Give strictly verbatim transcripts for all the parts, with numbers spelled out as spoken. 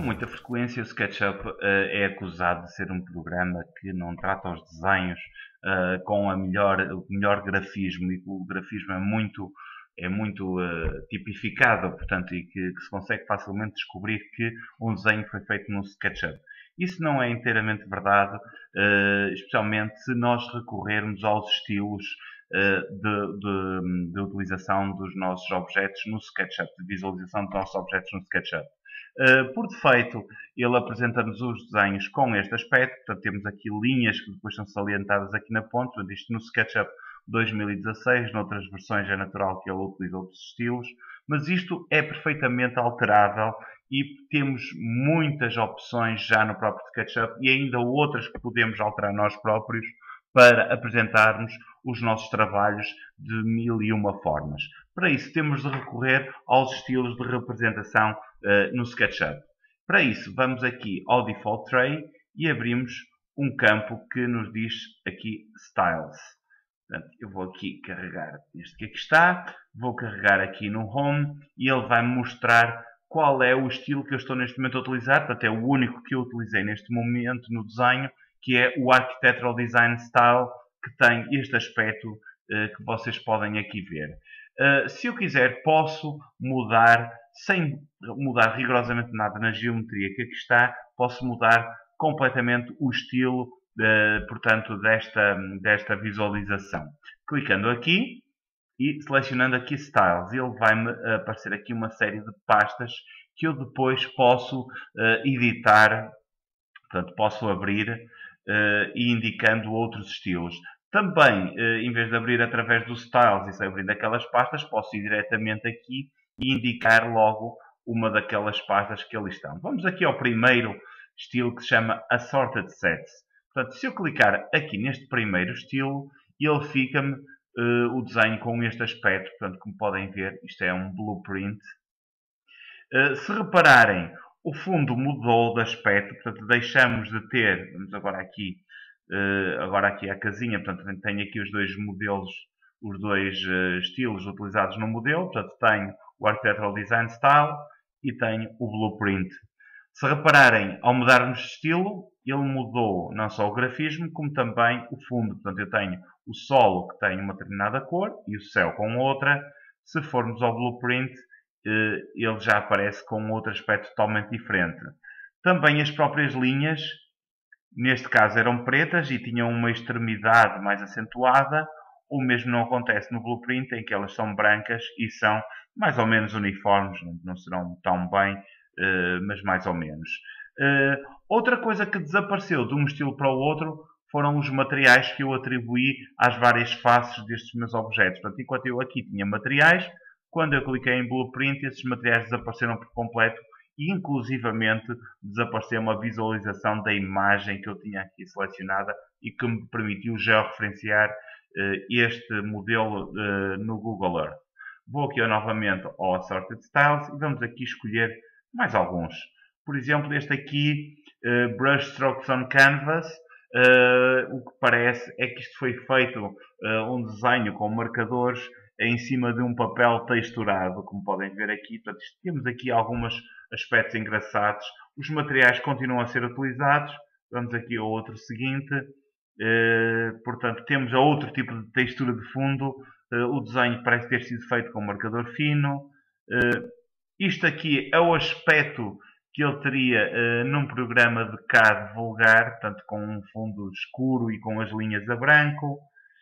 muita frequência, o SketchUp uh, é acusado de ser um programa que não trata os desenhos uh, com a melhor, o melhor grafismo, e que o grafismo é muito, é muito uh, tipificado, portanto, e que, que se consegue facilmente descobrir que um desenho foi feito no SketchUp. Isso não é inteiramente verdade, uh, especialmente se nós recorrermos aos estilos uh, de, de, de utilização dos nossos objetos no SketchUp, de visualização dos nossos objetos no SketchUp. Uh, por defeito, ele apresenta-nos os desenhos com este aspecto, portanto temos aqui linhas que depois são salientadas aqui na ponta, portanto, isto no SketchUp dois mil e dezasseis, noutras versões é natural que ele utilize outros estilos, mas isto é perfeitamente alterável e temos muitas opções já no próprio SketchUp e ainda outras que podemos alterar nós próprios para apresentarmos os nossos trabalhos de mil e uma formas. Para isso temos de recorrer aos estilos de representação uh, no SketchUp. Para isso vamos aqui ao Default Tray e abrimos um campo que nos diz aqui Styles. Portanto, eu vou aqui carregar este que aqui está, vou carregar aqui no Home e ele vai mostrar qual é o estilo que eu estou neste momento a utilizar. Portanto, é o único que eu utilizei neste momento no desenho, que é o Architectural Design Style, que tem este aspecto uh, que vocês podem aqui ver. Uh, se eu quiser, posso mudar, sem mudar rigorosamente nada na geometria que aqui está, posso mudar completamente o estilo, uh, portanto, desta, desta visualização. Clicando aqui e selecionando aqui Styles, ele vai-me aparecer aqui uma série de pastas que eu depois posso uh, editar, portanto, posso abrir uh, e indicando outros estilos. Também, uh, em vez de abrir através do Styles e abrindo aquelas pastas, posso ir diretamente aqui e indicar logo uma daquelas pastas que ali estão. Vamos aqui ao primeiro estilo que se chama Assorted Sets. Portanto, se eu clicar aqui neste primeiro estilo, ele fica-me uh, o desenho com este aspecto. Portanto, como podem ver, isto é um blueprint. Uh, se repararem, o fundo mudou de aspecto, portanto, deixamos de ter, vamos agora aqui, uh, agora aqui a casinha, portanto, tenho aqui os dois modelos, os dois uh, estilos utilizados no modelo, portanto, tenho o Architectural Design Style e tenho o Blueprint. Se repararem, ao mudarmos de estilo, ele mudou não só o grafismo, como também o fundo. Portanto, eu tenho o solo que tem uma determinada cor e o céu com outra. Se formos ao Blueprint, ele já aparece com outro aspecto totalmente diferente. Também as próprias linhas, neste caso eram pretas e tinham uma extremidade mais acentuada. O mesmo não acontece no Blueprint, em que elas são brancas e são mais ou menos uniformes, não serão tão bem, mas mais ou menos. Outra coisa que desapareceu de um estilo para o outro foram os materiais que eu atribuí às várias faces destes meus objetos. Portanto, enquanto eu aqui tinha materiais, quando eu cliquei em Blueprint, esses materiais desapareceram por completo e, inclusivamente, desapareceu uma visualização da imagem que eu tinha aqui selecionada e que me permitiu georreferenciar uh, este modelo uh, no Google Earth. Vou aqui novamente ao Assorted Styles e vamos aqui escolher mais alguns. Por exemplo, este aqui, uh, Brush Strokes on Canvas. Uh, o que parece é que isto foi feito uh, um desenho com marcadores em cima de um papel texturado, como podem ver aqui. Portanto, temos aqui alguns aspectos engraçados. Os materiais continuam a ser utilizados. Vamos aqui ao outro seguinte. Uh, portanto, temos outro tipo de textura de fundo. Uh, o desenho parece ter sido feito com marcador fino. Uh, isto aqui é o aspecto que ele teria uh, num programa de C A D vulgar, portanto, com um fundo escuro e com as linhas a branco.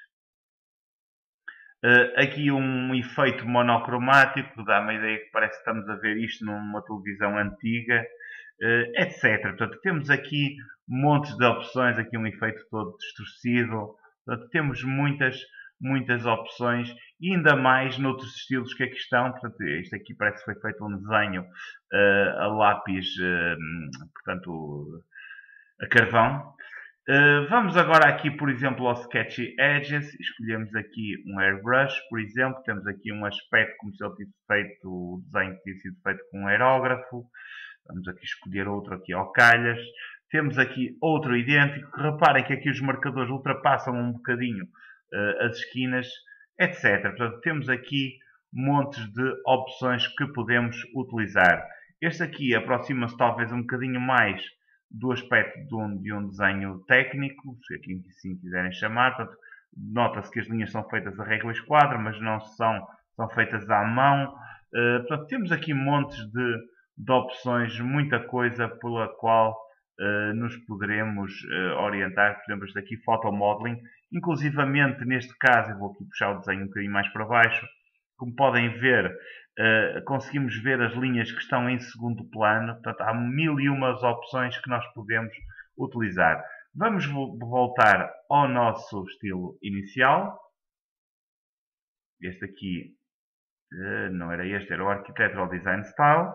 Uh, aqui um efeito monocromático, dá uma ideia que parece que estamos a ver isto numa televisão antiga, uh, etcétera. Portanto, temos aqui montes de opções, aqui um efeito todo distorcido. Portanto, temos muitas, muitas opções, e ainda mais noutros estilos que aqui estão. Portanto, este aqui parece que foi feito um desenho uh, a lápis, uh, portanto, a carvão. Uh, vamos agora aqui, por exemplo, ao Sketchy Edges. Escolhemos aqui um Airbrush, por exemplo. Temos aqui um aspecto como se ele tivesse feito, o desenho que tinha sido feito com um aerógrafo. Vamos aqui escolher outro aqui ao calhas. Temos aqui outro idêntico. Reparem que aqui os marcadores ultrapassam um bocadinho uh, as esquinas, etcétera. Portanto, temos aqui montes de opções que podemos utilizar. Este aqui aproxima-se talvez um bocadinho mais do aspecto de um, de um desenho técnico, se assim quiserem chamar. Portanto, nota-se que as linhas são feitas a régua e esquadra, mas não são, são feitas à mão. Uh, portanto, temos aqui montes de, de opções, muita coisa pela qual uh, nos poderemos uh, orientar. Por exemplo, este aqui, photomodeling. Inclusivamente, neste caso, eu vou aqui puxar o desenho um bocadinho mais para baixo. Como podem ver, uh, conseguimos ver as linhas que estão em segundo plano. Portanto, há mil e umas opções que nós podemos utilizar. Vamos vo voltar ao nosso estilo inicial. Este aqui uh, não era este, era o Architectural Design Style.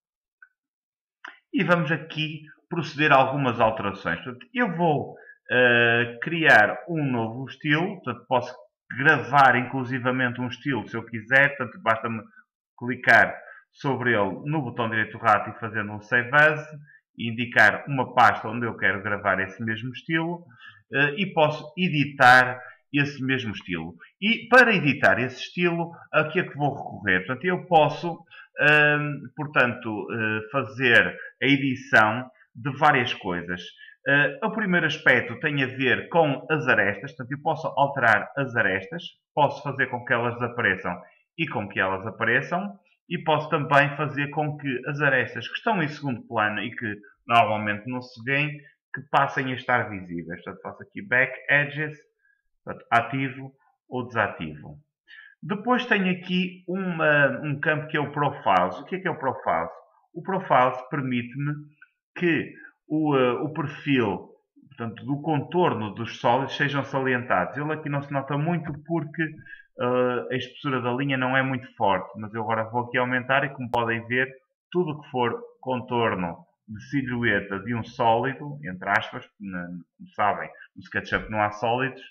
E vamos aqui proceder a algumas alterações. Portanto, eu vou uh, criar um novo estilo. Portanto, posso gravar inclusivamente um estilo se eu quiser. Portanto, basta-me clicar sobre ele no botão direito do rato e fazendo um Save As. E indicar uma pasta onde eu quero gravar esse mesmo estilo. Uh, e posso editar esse mesmo estilo. E para editar esse estilo, a que é que vou recorrer? Portanto, eu posso, uh, portanto, uh, fazer a edição de várias coisas. Uh, o primeiro aspecto tem a ver com as arestas. Portanto, eu posso alterar as arestas. Posso fazer com que elas desapareçam e com que elas apareçam. E posso também fazer com que as arestas que estão em segundo plano e que normalmente não se veem, que passem a estar visíveis. Portanto, faço aqui Back Edges, portanto, ativo ou desativo. Depois tenho aqui uma, um campo que é o Profiles. O que é que é o Profiles? O Profiles permite-me que o, uh, o perfil, portanto, do contorno dos sólidos sejam salientados. Ele aqui não se nota muito porque uh, a espessura da linha não é muito forte, mas eu agora vou aqui aumentar e, como podem ver, tudo o que for contorno de silhueta de um sólido, entre aspas, como sabem, no SketchUp não há sólidos,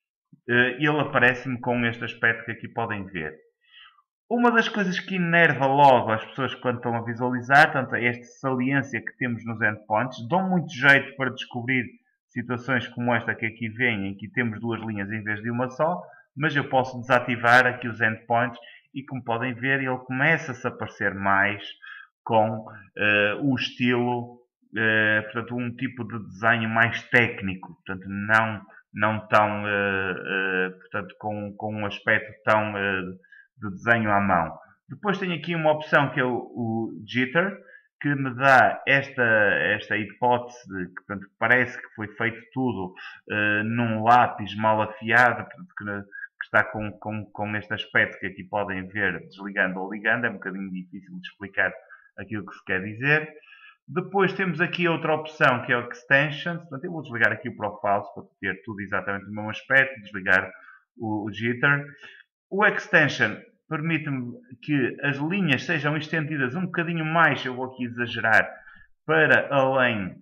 ele aparece-me com este aspecto que aqui podem ver. Uma das coisas que enerva logo as pessoas quando estão a visualizar, tanto é esta saliência que temos nos endpoints, dão muito jeito para descobrir situações como esta que aqui vem, em que temos duas linhas em vez de uma só, mas eu posso desativar aqui os endpoints e, como podem ver, ele começa-se a aparecer mais com uh, o estilo, uh, portanto, um tipo de desenho mais técnico, portanto, não, não tão, uh, uh, portanto, com, com um aspecto tão uh, de desenho à mão. Depois tenho aqui uma opção que é o, o Jitter, que me dá esta, esta hipótese, que portanto, parece que foi feito tudo uh, num lápis mal afiado, portanto, que, que está com, com, com este aspecto que aqui podem ver, desligando ou ligando. É um bocadinho difícil de explicar aquilo que se quer dizer. Depois temos aqui outra opção que é o Extensions. Portanto, eu vou desligar aqui o Profiles para ter tudo exatamente no mesmo aspecto, desligar o, o Jitter. O Extension permite-me que as linhas sejam estendidas um bocadinho mais, eu vou aqui exagerar, para além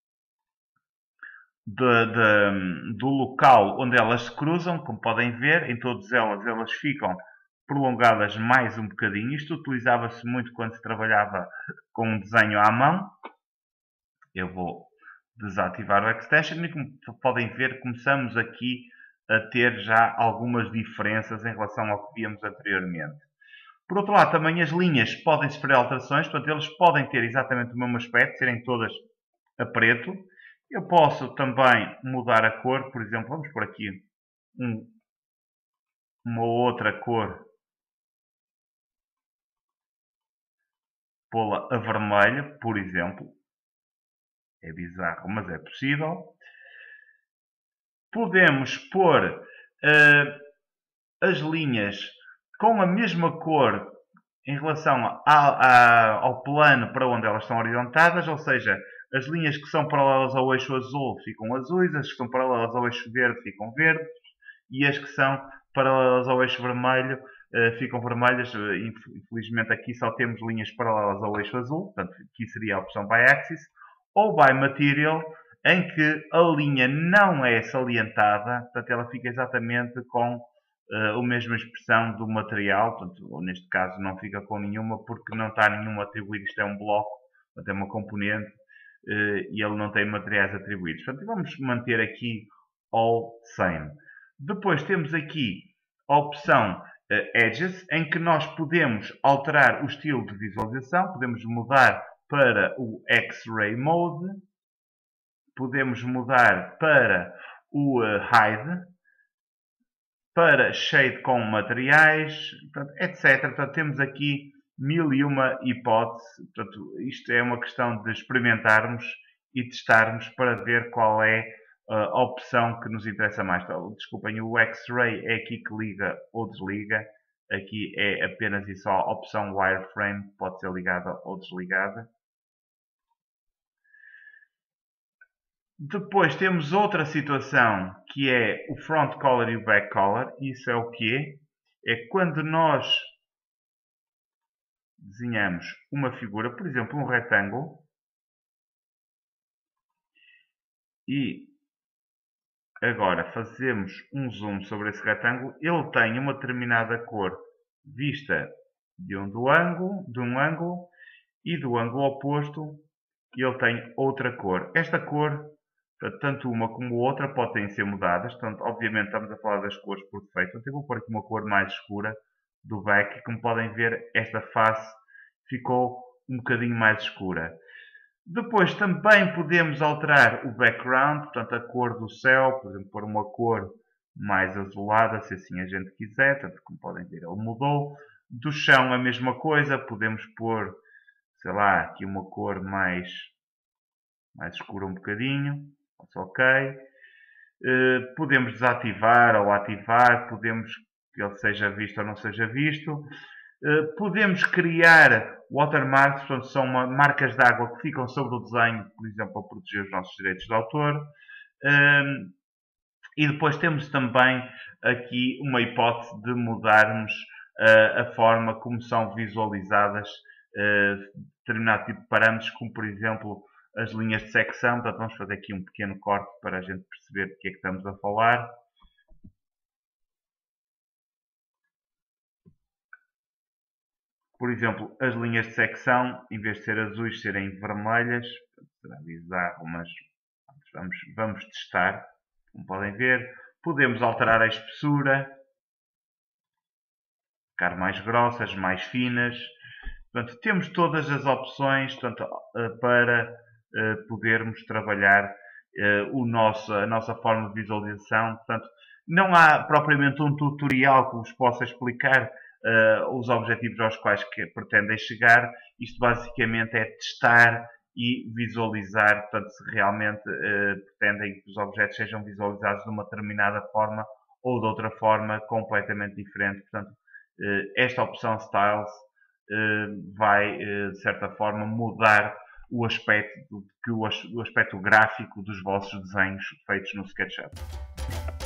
de, de, do local onde elas se cruzam. Como podem ver, em todas elas, elas ficam prolongadas mais um bocadinho. Isto utilizava-se muito quando se trabalhava com um desenho à mão. Eu vou desativar o Extension e, como podem ver, começamos aqui a ter já algumas diferenças em relação ao que víamos anteriormente. Por outro lado, também as linhas podem sofrer alterações, portanto, eles podem ter exatamente o mesmo aspecto, serem todas a preto. Eu posso também mudar a cor, por exemplo, vamos por aqui um, uma outra cor, pô-la a vermelho, por exemplo. É bizarro, mas é possível. Podemos pôr uh, as linhas com a mesma cor em relação a, a, ao plano para onde elas estão orientadas, ou seja, as linhas que são paralelas ao eixo azul ficam azuis, as que são paralelas ao eixo verde ficam verdes, e as que são paralelas ao eixo vermelho uh, ficam vermelhas. Infelizmente aqui só temos linhas paralelas ao eixo azul, portanto aqui seria a opção by axis, ou by material, em que a linha não é salientada, portanto ela fica exatamente com uh, a mesma expressão do material, portanto, ou neste caso não fica com nenhuma porque não está nenhuma atribuída. Isto é um bloco, portanto é uma componente uh, e ele não tem materiais atribuídos. Portanto, vamos manter aqui all same. Depois temos aqui a opção uh, Edges, em que nós podemos alterar o estilo de visualização, podemos mudar para o X-Ray Mode, podemos mudar para o Hide, para Shade com materiais, portanto, etcétera. Portanto, temos aqui mil e uma hipóteses. Portanto, isto é uma questão de experimentarmos e testarmos para ver qual é a opção que nos interessa mais. Então, desculpem, o X-Ray é aqui que liga ou desliga. Aqui é apenas e só a opção Wireframe, que pode ser ligada ou desligada. Depois temos outra situação que é o front color e o back color. Isso é o quê? É quando nós desenhamos uma figura, por exemplo, um retângulo, e agora fazemos um zoom sobre esse retângulo, ele tem uma determinada cor vista de um, do ângulo, de um ângulo e do ângulo oposto ele tem outra cor. Esta cor, tanto uma como outra, podem ser mudadas. Portanto, obviamente estamos a falar das cores por defeito. Então, eu vou pôr aqui uma cor mais escura do back e como podem ver esta face ficou um bocadinho mais escura. Depois também podemos alterar o background, portanto a cor do céu, por exemplo, pôr uma cor mais azulada, se assim a gente quiser, portanto, como podem ver ele mudou. Do chão a mesma coisa, podemos pôr, sei lá, aqui uma cor mais, mais escura um bocadinho, ok. Uh, podemos desativar ou ativar, podemos que ele seja visto ou não seja visto. Uh, podemos criar watermarks, portanto são uma, marcas de água que ficam sobre o desenho, por exemplo, para proteger os nossos direitos de autor. Uh, e depois temos também aqui uma hipótese de mudarmos uh, a forma como são visualizadas uh, determinado tipo de parâmetros, como por exemplo as linhas de secção. Portanto, vamos fazer aqui um pequeno corte para a gente perceber do que é que estamos a falar. Por exemplo, as linhas de secção, em vez de ser azuis, serem vermelhas. Será bizarro, mas vamos, vamos testar. Como podem ver, podemos alterar a espessura, ficar mais grossas, mais finas. Portanto, temos todas as opções portanto, para podermos trabalhar o nosso, a nossa forma de visualização. Portanto, não há propriamente um tutorial que vos possa explicar uh, os objetivos aos quais que pretendem chegar. Isto basicamente é testar e visualizar, portanto, se realmente uh, pretendem que os objetos sejam visualizados de uma determinada forma ou de outra forma completamente diferente. Portanto, uh, esta opção Styles uh, vai, uh, de certa forma, mudar o aspecto, o aspecto gráfico dos vossos desenhos feitos no SketchUp.